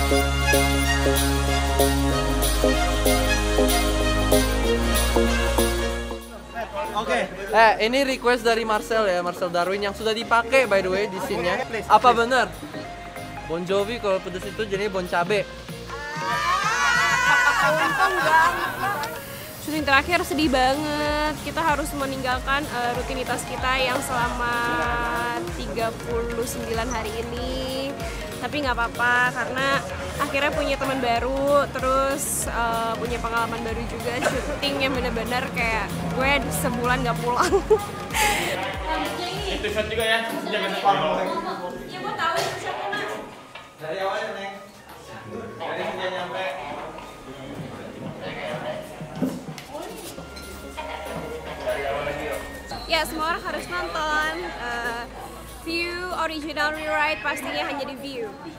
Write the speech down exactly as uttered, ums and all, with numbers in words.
Oke. Eh, ini request dari Marcel ya, Marcel Darwin yang sudah dipakai by the way di scene-nya. Apa bener? Bon Jovi kalau pedes itu jadi bon cabe. Syuting terakhir sedih banget. Kita harus meninggalkan uh, rutinitas kita yang selama tiga puluh sembilan hari ini. Tapi nggak apa-apa karena akhirnya punya teman baru, terus uh, punya pengalaman baru juga, syuting yang bener-bener kayak gue sebulan nggak pulang. Itu shot juga ya, jangan lupa. Ya gue tahu itu shotnya Mas. Dari awalnya Neng. Dari sini nyampe. Ya semua orang harus nonton. Uh, View original rewrite pastinya hanya di View.